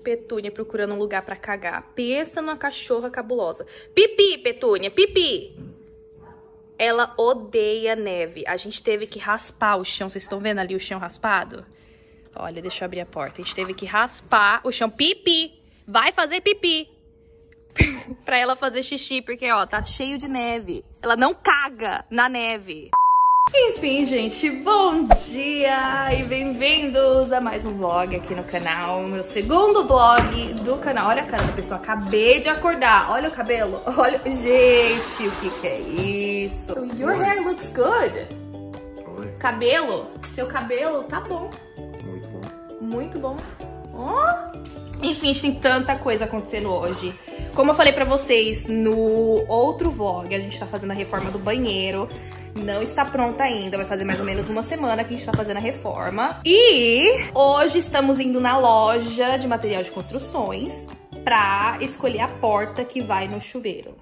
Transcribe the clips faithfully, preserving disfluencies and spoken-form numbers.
Petúnia procurando um lugar pra cagar. Pensa numa cachorra cabulosa. Pipi, Petúnia, pipi! Ela odeia neve. A gente teve que raspar o chão. Vocês estão vendo ali o chão raspado? Olha, deixa eu abrir a porta. A gente teve que raspar o chão. Pipi! Vai fazer pipi! Pra ela fazer xixi, porque, ó, tá cheio de neve. Ela não caga na neve. Enfim, gente, bom dia e bem-vindos a mais um vlog aqui no canal. Meu segundo vlog do canal. Olha a cara da pessoa, acabei de acordar. Olha o cabelo, olha... Gente, o que que é isso? Your hair looks good. Oi. Cabelo, seu cabelo tá bom. Muito bom. Muito bom. Oh. Enfim, a gente tem tanta coisa acontecendo hoje. Como eu falei pra vocês no outro vlog, a gente tá fazendo a reforma do banheiro. Não está pronta ainda, vai fazer mais ou menos uma semana que a gente tá fazendo a reforma. E hoje estamos indo na loja de material de construções pra escolher a porta que vai no chuveiro.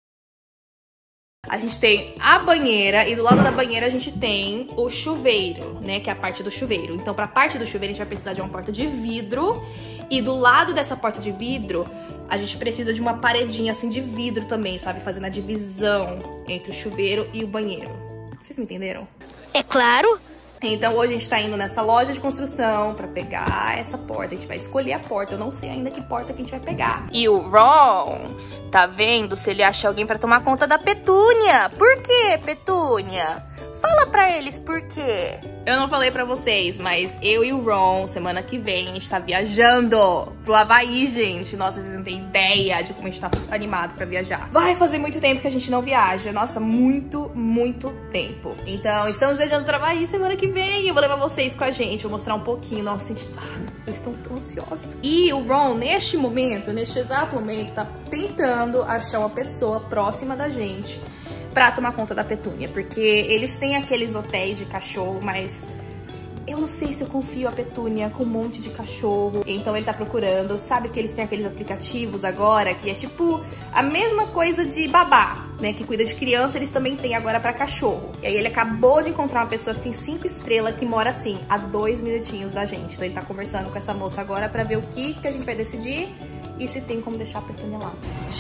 A gente tem a banheira e do lado da banheira a gente tem o chuveiro, né, que é a parte do chuveiro. Então pra parte do chuveiro a gente vai precisar de uma porta de vidro e do lado dessa porta de vidro a gente precisa de uma paredinha assim de vidro também, sabe? Fazendo a divisão entre o chuveiro e o banheiro. Vocês me entenderam? É claro. Então hoje a gente tá indo nessa loja de construção pra pegar essa porta. A gente vai escolher a porta. Eu não sei ainda que porta que a gente vai pegar. E o Ron tá vendo se ele acha alguém pra tomar conta da Petúnia. Por quê, Petúnia? Fala pra eles por quê. Eu não falei pra vocês, mas eu e o Ron, semana que vem, a gente tá viajando pro Havaí, gente. Nossa, vocês não têm ideia de como a gente tá animado pra viajar. Vai fazer muito tempo que a gente não viaja. Nossa, muito, muito tempo. Então, estamos viajando pro Havaí semana que vem. Eu vou levar vocês com a gente, vou mostrar um pouquinho. Nossa, gente, eles estão tão ansiosos. E o Ron, neste momento, neste exato momento, tá tentando achar uma pessoa próxima da gente pra tomar conta da Petúnia, porque eles têm aqueles hotéis de cachorro, mas eu não sei se eu confio a Petúnia com um monte de cachorro. Então ele tá procurando, sabe que eles têm aqueles aplicativos agora, que é tipo a mesma coisa de babá, né, que cuida de criança, eles também têm agora pra cachorro. E aí ele acabou de encontrar uma pessoa que tem cinco estrelas, que mora assim, a dois minutinhos da gente. Então ele tá conversando com essa moça agora pra ver o que, que a gente vai decidir e se tem como deixar a Petúnia lá.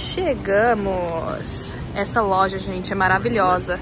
Chegamos! Essa loja, gente, é maravilhosa.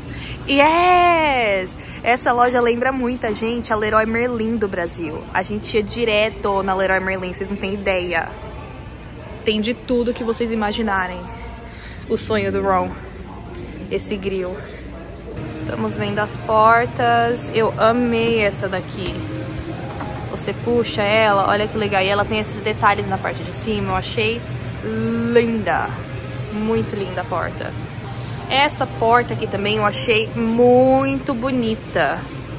Yes! Essa loja lembra muito a gente a Leroy Merlin do Brasil. A gente ia direto na Leroy Merlin, vocês não têm ideia. Tem de tudo que vocês imaginarem. O sonho do Ron. Esse grill. Estamos vendo as portas. Eu amei essa daqui. Você puxa ela, olha que legal. E ela tem esses detalhes na parte de cima. Eu achei linda. Muito linda a porta. Essa porta aqui também eu achei muito bonita.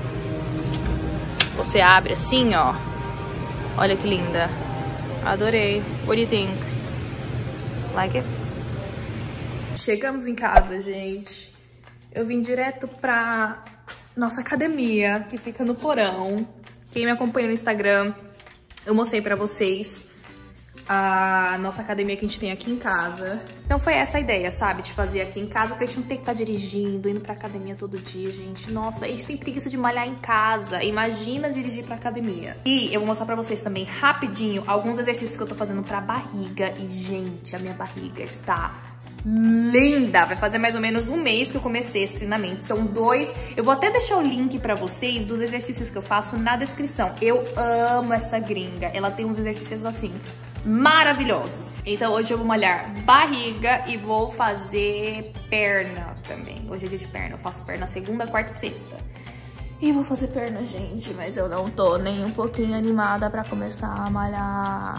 Você abre assim, ó. Olha que linda. Adorei. What do you think? Like it? Chegamos em casa, gente. Eu vim direto pra nossa academia, que fica no porão. Quem me acompanha no Instagram, eu mostrei pra vocês a nossa academia que a gente tem aqui em casa. Então foi essa a ideia, sabe? De fazer aqui em casa pra gente não ter que estar dirigindo, indo pra academia todo dia, gente. Nossa, a gente tem preguiça de malhar em casa. Imagina dirigir pra academia. E eu vou mostrar pra vocês também, rapidinho, alguns exercícios que eu tô fazendo pra barriga. E, gente, a minha barriga está linda! Vai fazer mais ou menos um mês que eu comecei esse treinamento. São dois... Eu vou até deixar o link pra vocês dos exercícios que eu faço na descrição. Eu amo essa gringa. Ela tem uns exercícios assim maravilhosos. Então hoje eu vou malhar barriga e vou fazer perna também. Hoje é dia de perna. Eu faço perna segunda, quarta e sexta. E vou fazer perna, gente. Mas eu não tô nem um pouquinho animada pra começar a malhar.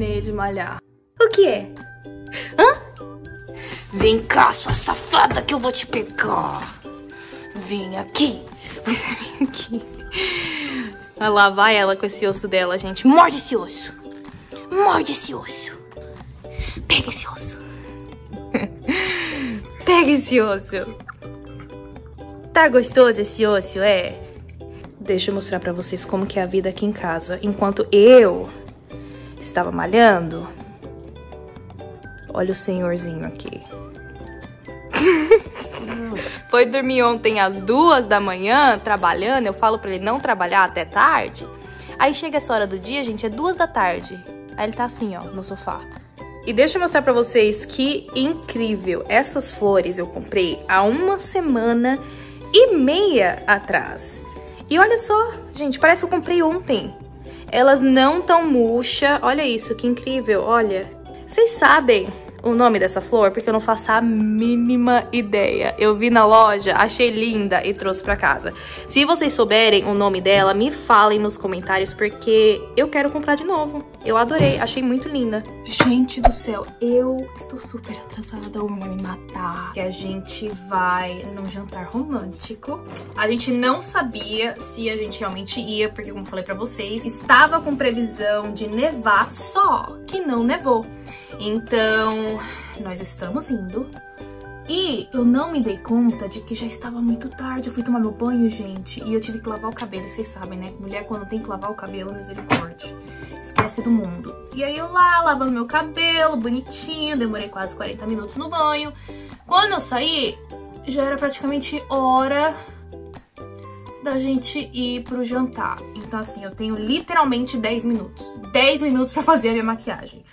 terminei de malhar. O que é? Hã? Vem cá, sua safada, que eu vou te pegar. Vem aqui. Vem aqui. Olha lá, vai ela com esse osso dela, gente. Morde esse osso. Morde esse osso. Pega esse osso. Pega esse osso. Tá gostoso esse osso, é? Deixa eu mostrar pra vocês como que é a vida aqui em casa. Enquanto eu estava malhando, olha o senhorzinho aqui. Foi dormir ontem às duas da manhã, trabalhando. Eu falo pra ele não trabalhar até tarde. Aí chega essa hora do dia, gente, é duas da tarde. Aí ele tá assim, ó, no sofá. E deixa eu mostrar pra vocês que incrível. Essas flores eu comprei há uma semana e meia atrás. E olha só, gente, parece que eu comprei ontem. Elas não tão murcha. Olha isso, que incrível, olha. Vocês sabem o nome dessa flor? Porque eu não faço a mínima ideia. Eu vi na loja, achei linda e trouxe pra casa. Se vocês souberem o nome dela, me falem nos comentários, porque eu quero comprar de novo. Eu adorei, achei muito linda. Gente do céu, eu estou super atrasada, o vai me matar. Que a gente vai num jantar romântico. A gente não sabia se a gente realmente ia, porque como eu falei pra vocês, estava com previsão de nevar, só que não nevou. Então, nós estamos indo. E eu não me dei conta de que já estava muito tarde. Eu fui tomar meu banho, gente, e eu tive que lavar o cabelo. E vocês sabem, né? Mulher, quando tem que lavar o cabelo, misericórdia. Esquece do mundo. E aí eu lá, lavando meu cabelo, bonitinho. Demorei quase quarenta minutos no banho. Quando eu saí, já era praticamente hora da gente ir pro jantar. Então, assim, eu tenho literalmente dez minutos. dez minutos pra fazer a minha maquiagem.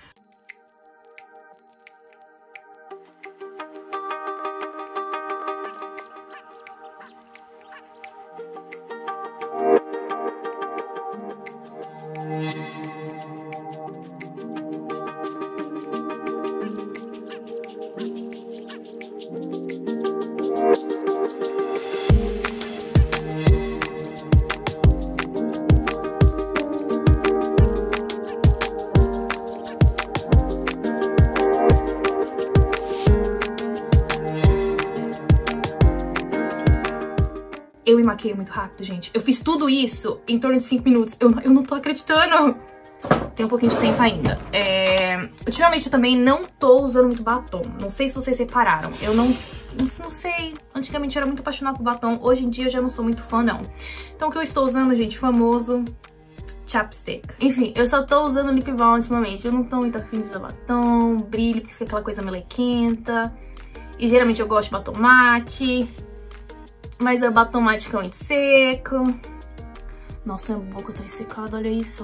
Eu me maquiei muito rápido, gente. Eu fiz tudo isso em torno de cinco minutos. Eu, eu não tô acreditando. Tem um pouquinho de tempo ainda. É... Ultimamente eu também não tô usando muito batom. Não sei se vocês repararam. Eu não... Não sei. Antigamente eu era muito apaixonada por batom. Hoje em dia eu já não sou muito fã, não. Então o que eu estou usando, gente, famoso chapstick. Enfim, eu só tô usando lip balm ultimamente. Eu não tô muito afim de usar batom, brilho, porque fica aquela coisa melequenta. E geralmente eu gosto de batom mate. Mas é batom magicamente seco. Nossa, minha boca tá ressecada, olha isso.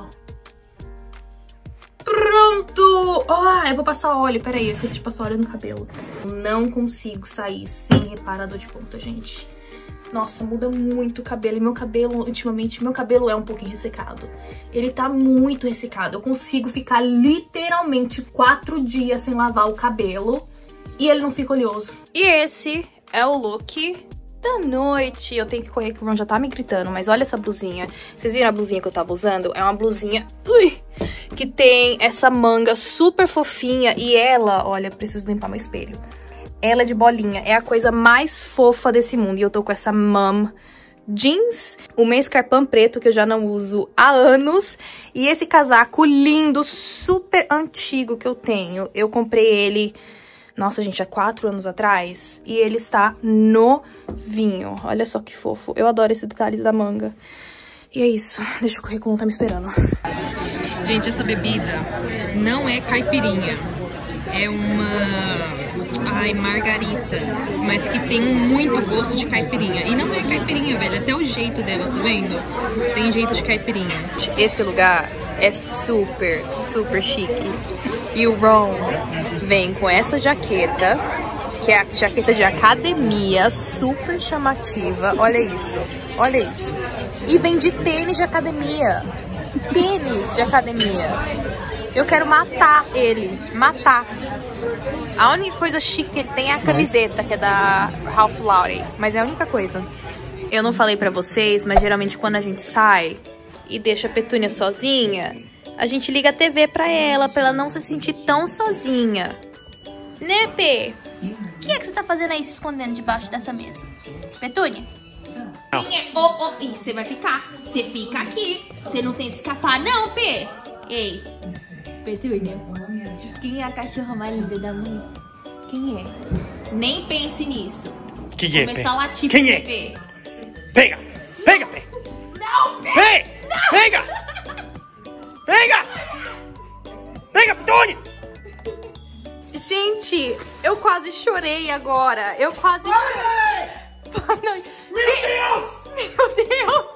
Pronto! Ah, eu vou passar óleo, peraí, eu esqueci de passar óleo no cabelo. Não consigo sair sem reparador de ponta, gente. Nossa, muda muito o cabelo. E meu cabelo, ultimamente, meu cabelo é um pouquinho ressecado. Ele tá muito ressecado. Eu consigo ficar literalmente quatro dias sem lavar o cabelo e ele não fica oleoso. E esse é o look da noite. Eu tenho que correr que o Ron já tá me gritando, mas olha essa blusinha. Vocês viram a blusinha que eu tava usando? É uma blusinha ui, que tem essa manga super fofinha e ela, olha, preciso limpar meu espelho. Ela é de bolinha, é a coisa mais fofa desse mundo. E eu tô com essa mom jeans, o meu escarpão preto que eu já não uso há anos e esse casaco lindo, super antigo que eu tenho. Eu comprei ele, nossa, gente, há quatro anos atrás. E ele está novinho. Olha só que fofo. Eu adoro esses detalhes da manga. E é isso. Deixa eu correr como tá me esperando. Gente, essa bebida não é caipirinha. É uma... Ai, margarita. Mas que tem muito gosto de caipirinha. E não é caipirinha, velho. Até o jeito dela, tá vendo? Tem jeito de caipirinha. Esse lugar é super, super chique. E o Ron vem com essa jaqueta, que é a jaqueta de academia, super chamativa. Olha isso, olha isso. E vem de tênis de academia. Tênis de academia. Eu quero matar ele, matar. A única coisa chique que ele tem é a camiseta, que é da Ralph Lauren. Mas é a única coisa. Eu não falei pra vocês, mas geralmente quando a gente sai e deixa a Petúnia sozinha, a gente liga a T V pra ela, pra ela não se sentir tão sozinha. Né, Pê? O que é que você tá fazendo aí se escondendo debaixo dessa mesa? Petúnia? Quem é? Oh, oh. Ih, você vai ficar. Você fica aqui. Você não tenta escapar, não, Pê. Ei, Petúnia. Quem é a cachorra mais linda da mãe? Quem é? Nem pense nisso. Quem é, Pê? Começar a latir Quem pro é? bebê. Pega! Pega, Pê! Não, Pê! Pega! Não! Pega! Pega! Pega, Petúnia! Gente, eu quase chorei agora. Eu quase chorei. Meu Deus! Meu Deus!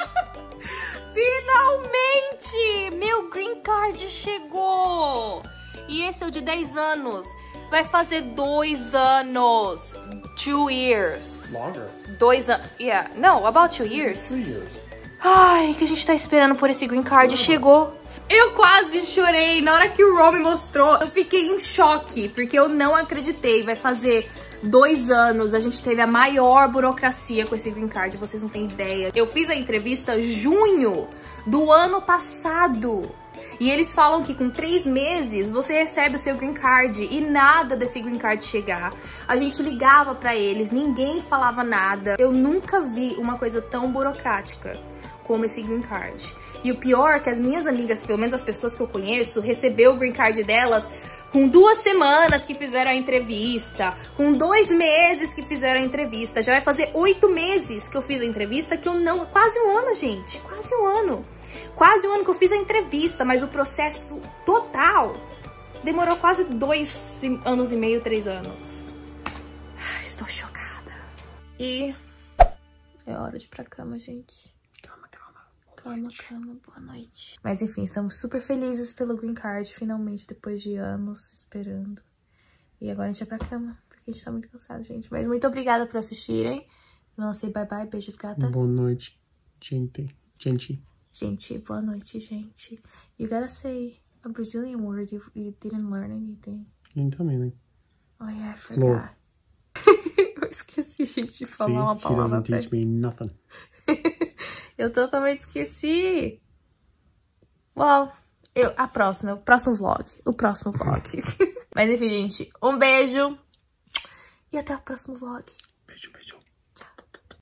Finalmente! Meu green card chegou! E esse é o de dez anos. Vai fazer dois anos. Two years. Longer. Dois anos. Yeah. No, about two years. Three years. Ai, que a gente tá esperando por esse green card. Chegou. Eu quase chorei. Na hora que o Ron me mostrou, eu fiquei em choque. Porque eu não acreditei. Vai fazer dois anos. A gente teve a maior burocracia com esse green card. Vocês não têm ideia. Eu fiz a entrevista junho do ano passado. E eles falam que com três meses você recebe o seu green card e nada desse green card chegar. A gente ligava pra eles, ninguém falava nada. Eu nunca vi uma coisa tão burocrática como esse green card. E o pior é que as minhas amigas, pelo menos as pessoas que eu conheço, recebeu o green card delas com duas semanas que fizeram a entrevista, com dois meses que fizeram a entrevista. Já vai fazer oito meses que eu fiz a entrevista, que eu não... Quase um ano, gente. Quase um ano. Quase um ano que eu fiz a entrevista, mas o processo total demorou quase dois anos e meio, três anos. Estou chocada. E é hora de ir pra cama, gente. Calma, calma. Calma, calma, boa noite. Mas enfim, estamos super felizes pelo green card, finalmente, depois de anos esperando. E agora a gente vai pra cama, porque a gente tá muito cansado, gente. Mas muito obrigada por assistirem. Não sei, bye bye, beijos, gata. Boa noite, gente. Gente. Gente, boa noite, gente. You gotta say a Brazilian word if you didn't learn anything. Eu também, né? Oh yeah, I forgot. Eu esqueci, gente, de falar See, uma she palavra. doesn't teach me nothing. Eu totalmente esqueci. Well, eu, a próxima, o próximo vlog. O próximo vlog. Mas enfim, gente, um beijo. E até o próximo vlog. Beijo, beijo.